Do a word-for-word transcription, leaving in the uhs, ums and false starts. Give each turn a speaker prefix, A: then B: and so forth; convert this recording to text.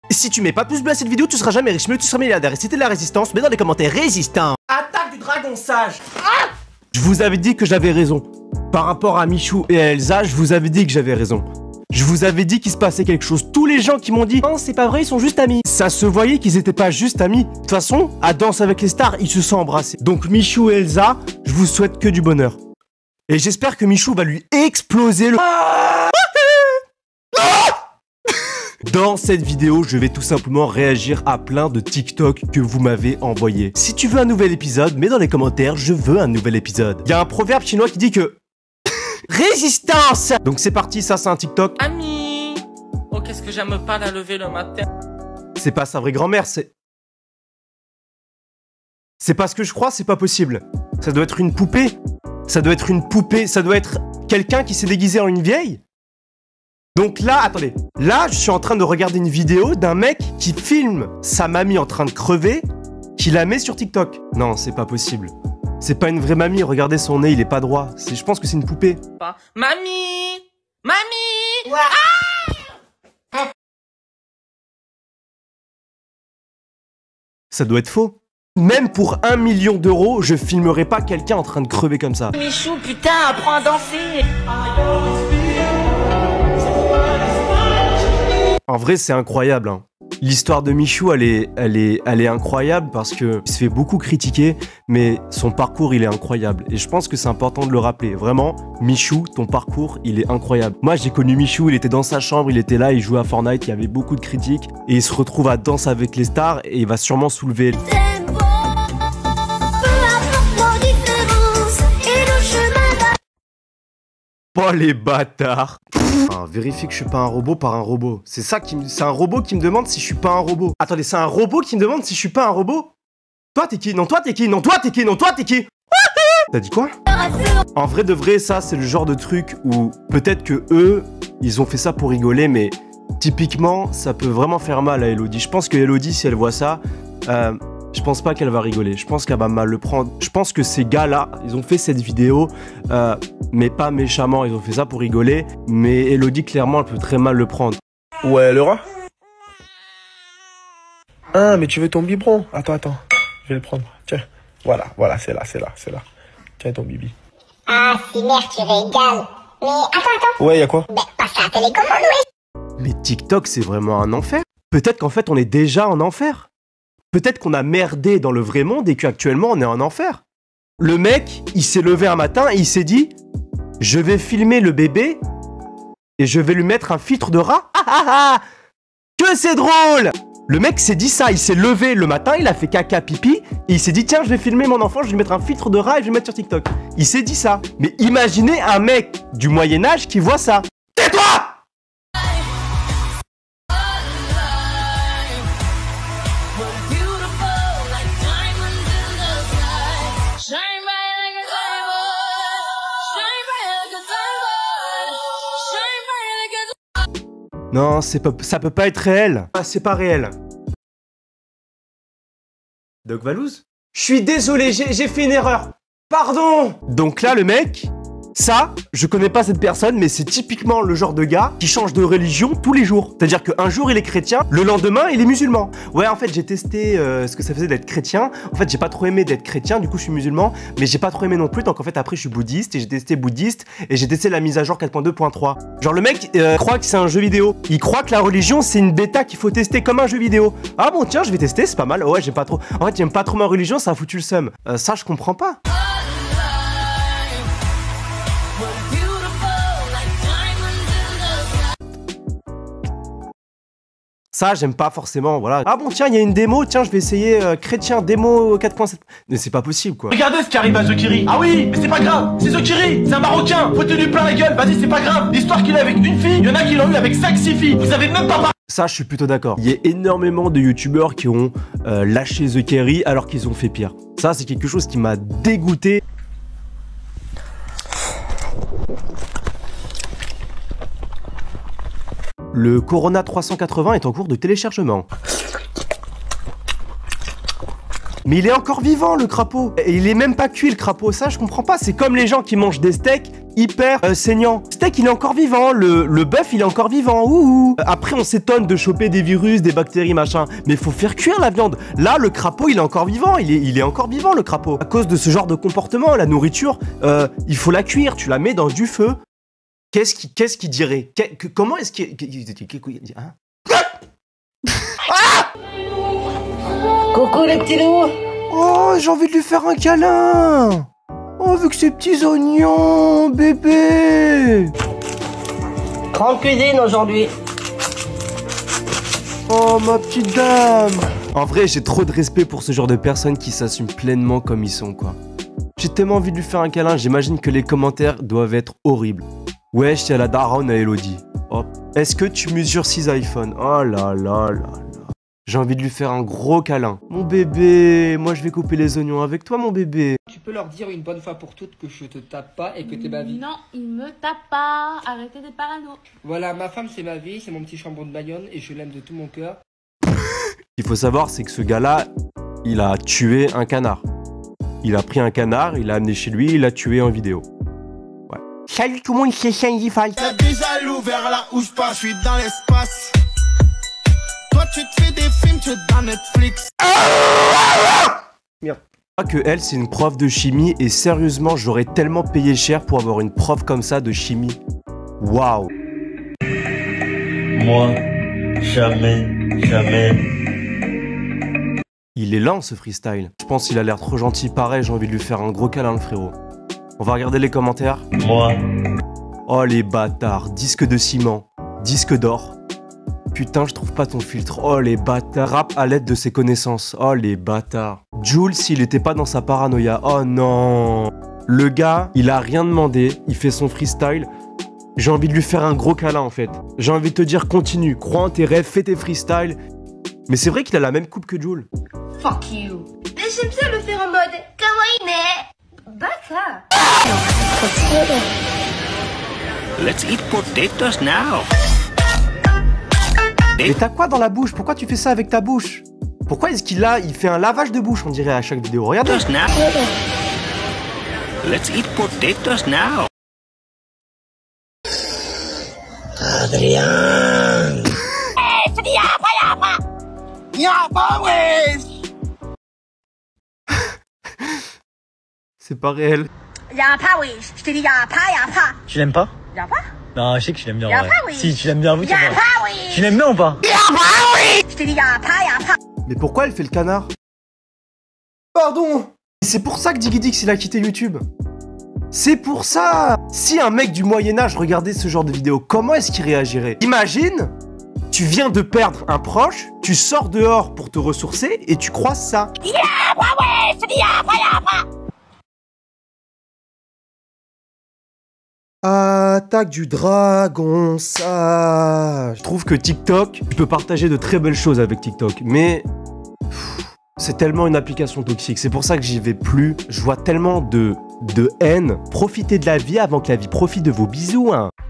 A: Si tu mets pas de pouce bleu à cette vidéo, tu seras jamais riche, mais tu seras milliardaire. Et si t'es de la résistance, mets dans les commentaires résistant. Attaque du dragon sage. Ah, je vous avais dit que j'avais raison. Par rapport à Michou et à Elsa, je vous avais dit que j'avais raison. Je vous avais dit qu'il se passait quelque chose. Tous les gens qui m'ont dit « Non, c'est pas vrai, ils sont juste amis ». Ça se voyait qu'ils étaient pas juste amis. De toute façon, à Danse avec les stars, ils se sont embrassés. Donc Michou et Elsa, je vous souhaite que du bonheur. Et j'espère que Michou va lui exploser le... Dans cette vidéo, je vais tout simplement réagir à plein de TikTok que vous m'avez envoyé. Si tu veux un nouvel épisode, mets dans les commentaires « Je veux un nouvel épisode ». Il y a un proverbe chinois qui dit que... Résistance. Donc c'est parti, ça c'est un TikTok.
B: Ami, oh qu'est-ce que j'aime pas la lever le matin.
A: C'est pas sa vraie grand-mère, c'est... C'est pas ce que je crois, c'est pas possible. Ça doit être une poupée. Ça doit être une poupée, ça doit être quelqu'un qui s'est déguisé en une vieille. Donc là, attendez. Là, je suis en train de regarder une vidéo d'un mec qui filme sa mamie en train de crever, qui la met sur TikTok. Non, c'est pas possible. C'est pas une vraie mamie, regardez son nez, il est pas droit. Je pense que c'est une poupée.
B: Mamie, mamie.
C: Ouais.
B: Ah,
A: Ça doit être faux. Même pour un million d'euros, je filmerai pas quelqu'un en train de crever comme ça.
B: Michou, putain, apprends à danser.
A: En vrai, c'est incroyable. Hein. L'histoire de Michou, elle est, elle, est, elle est incroyable parce qu'il se fait beaucoup critiquer, mais son parcours, il est incroyable. Et je pense que c'est important de le rappeler. Vraiment, Michou, ton parcours, il est incroyable. Moi, j'ai connu Michou, il était dans sa chambre, il était là, il jouait à Fortnite, il y avait beaucoup de critiques. Et il se retrouve à Danse avec les stars et il va sûrement soulever... Oh les bâtards. Enfin, vérifie que je suis pas un robot par un robot. C'est ça qui me... C'est un robot qui me demande si je suis pas un robot. Attendez, c'est un robot qui me demande si je suis pas un robot. Toi t'es qui? Non, toi t'es qui? Non, toi t'es qui? Non, toi t'es qui? T'as dit quoi? En vrai de vrai, ça c'est le genre de truc où peut-être que eux, ils ont fait ça pour rigoler, mais typiquement, ça peut vraiment faire mal à Elodie. Je pense que Elodie, si elle voit ça, euh, je pense pas qu'elle va rigoler. Je pense qu'elle va mal le prendre. Je pense que ces gars-là, ils ont fait cette vidéo, euh, mais pas méchamment. Ils ont fait ça pour rigoler. Mais Elodie, clairement, elle peut très mal le prendre.
D: Ouais, le roi. Ah, mais tu veux ton biberon? Attends, attends. Je vais le prendre. Tiens. Voilà, voilà, c'est là, c'est là, c'est là. Tiens ton bibi.
C: Ah, si merde, tu régales. Mais attends, attends.
D: Ouais, y'a quoi?
C: Ben, passe à la télécommande, ouais.
A: Mais TikTok, c'est vraiment un enfer. Peut-être qu'en fait, on est déjà en enfer. Peut-être qu'on a merdé dans le vrai monde et qu'actuellement, on est en enfer. Le mec, il s'est levé un matin et il s'est dit « Je vais filmer le bébé et je vais lui mettre un filtre de rat. Ah ah ah! Que c'est drôle !» Le mec s'est dit ça, il s'est levé le matin, il a fait caca pipi et il s'est dit « Tiens, je vais filmer mon enfant, je vais lui mettre un filtre de rat et je vais le mettre sur TikTok. » Il s'est dit ça. Mais imaginez un mec du Moyen-Âge qui voit ça. Tais-toi! Non, c'est pas, ça peut pas être réel. Ah, c'est pas réel. Doc Valouz? Je suis désolé, j'ai fait une erreur. Pardon. Donc là, le mec, ça, je connais pas cette personne, mais c'est typiquement le genre de gars qui change de religion tous les jours. C'est-à-dire qu'un jour, il est chrétien, le lendemain, il est musulman. Ouais, en fait, j'ai testé euh, ce que ça faisait d'être chrétien. En fait, j'ai pas trop aimé d'être chrétien, du coup, je suis musulman, mais j'ai pas trop aimé non plus. Donc, en fait, après, je suis bouddhiste et j'ai testé bouddhiste et j'ai testé la mise à jour quatre point deux point trois. Genre, le mec euh, croit que c'est un jeu vidéo. Il croit que la religion, c'est une bêta qu'il faut tester comme un jeu vidéo. Ah bon, tiens, je vais tester, c'est pas mal. Ouais, j'aime pas trop. En fait, j'aime pas trop ma religion, ça a foutu le seum. Euh, ça, je comprends pas. Ça, j'aime pas forcément, voilà. Ah bon, tiens, il y a une démo, tiens, je vais essayer euh, chrétien démo quatre point sept. Mais c'est pas possible, quoi.
E: Regardez ce qui arrive à Zokiri. Ah oui, mais c'est pas grave, c'est Zokiri, c'est un Marocain. Foutez-lui plein la gueule, vas-y, c'est pas grave. L'histoire qu'il a avec une fille, il y en a qui l'ont eu avec cinq six filles. Vous avez même pas parlé.
A: Ça, je suis plutôt d'accord. Il y a énormément de youtubeurs qui ont euh, lâché The Kerry alors qu'ils ont fait pire. Ça, c'est quelque chose qui m'a dégoûté. Le Corona trois cent quatre-vingts est en cours de téléchargement. Mais il est encore vivant, le crapaud. Et il est même pas cuit, le crapaud. Ça, je comprends pas. C'est comme les gens qui mangent des steaks hyper euh, saignants. Le steak, il est encore vivant. Le, le bœuf, il est encore vivant. Ouh. Après, on s'étonne de choper des virus, des bactéries, machin. Mais il faut faire cuire la viande. Là, le crapaud, il est encore vivant. Il est, il est encore vivant, le crapaud. À cause de ce genre de comportement, la nourriture, euh, il faut la cuire. Tu la mets dans du feu. Qu'est-ce qu'il qu'est-ce qu'il dirait que, que, Comment est-ce qu'il... Hein? Ah!
F: Coucou les petits loups.
A: Oh, j'ai envie de lui faire un câlin. Oh, avec ses petits oignons, bébé.
F: Grande cuisine aujourd'hui.
A: Oh, ma petite dame. En vrai, j'ai trop de respect pour ce genre de personnes qui s'assument pleinement comme ils sont, quoi. J'ai tellement envie de lui faire un câlin, j'imagine que les commentaires doivent être horribles. Wesh, il y a la daronne à Elodie. Hop. Est-ce que tu mesures six iPhones? Oh là là là là. J'ai envie de lui faire un gros câlin. Mon bébé, moi je vais couper les oignons avec toi, mon bébé.
G: Tu peux leur dire une bonne fois pour toutes que je te tape pas et que t'es ma vie.
H: Non, il me tape pas. Arrêtez d'être parano.
G: Voilà, ma femme c'est ma vie, c'est mon petit chambon de Bayonne et je l'aime de tout mon cœur.
A: Il faut savoir, c'est que ce gars-là, il a tué un canard. Il a pris un canard, il l'a amené chez lui, il l'a tué en vidéo. Ouais. Salut tout le monde, c'est Shinji Fight.
I: T'es déjà jaloux vers là où je pars, je suis dans l'espace. Toi tu te fais des films, tu es dans Netflix.
A: Merde. Que elle, c'est une prof de chimie et sérieusement, j'aurais tellement payé cher pour avoir une prof comme ça de chimie. Waouh.
J: Moi, jamais, jamais.
A: Il est lent ce freestyle. Je pense qu'il a l'air trop gentil. Pareil, j'ai envie de lui faire un gros câlin, le frérot. On va regarder les commentaires.
J: Moi.
A: Oh les bâtards. Disque de ciment. Disque d'or. Putain, je trouve pas ton filtre. Oh les bâtards. Rap à l'aide de ses connaissances. Oh les bâtards. Jules, s'il était pas dans sa paranoïa. Oh non. Le gars, il a rien demandé. Il fait son freestyle. J'ai envie de lui faire un gros câlin en fait. J'ai envie de te dire continue. Crois en tes rêves, fais tes freestyles. Mais c'est vrai qu'il a la même coupe que Jules.
H: Fuck you. Mais j'aime bien le faire en mode kawaii, mais... Baka.
J: Let's eat potatoes now.
A: Mais t'as quoi dans la bouche? Pourquoi tu fais ça avec ta bouche? Pourquoi est-ce qu'il a... Il fait un lavage de bouche, on dirait, à chaque vidéo. Regarde.
J: Let's eat potatoes now.
I: Adrien.
A: C'est pas réel.
K: Tu l'aimes pas? Non, je sais que tu l'aimes bien. Ouais. Si, tu l'aimes bien, oui, tu l'aimes bien. Tu l'aimes bien ou pas?
A: Mais pourquoi elle fait le canard? Pardon. C'est pour ça que Digidix il a quitté YouTube. C'est pour ça. Si un mec du Moyen-Âge regardait ce genre de vidéo, comment est-ce qu'il réagirait? Imagine, tu viens de perdre un proche, tu sors dehors pour te ressourcer et tu croises ça. Attaque du dragon, ça. Je trouve que TikTok, tu peux partager de très belles choses avec TikTok, mais c'est tellement une application toxique. C'est pour ça que j'y vais plus. Je vois tellement de, de haine. Profitez de la vie avant que la vie profite de vos bisous, hein.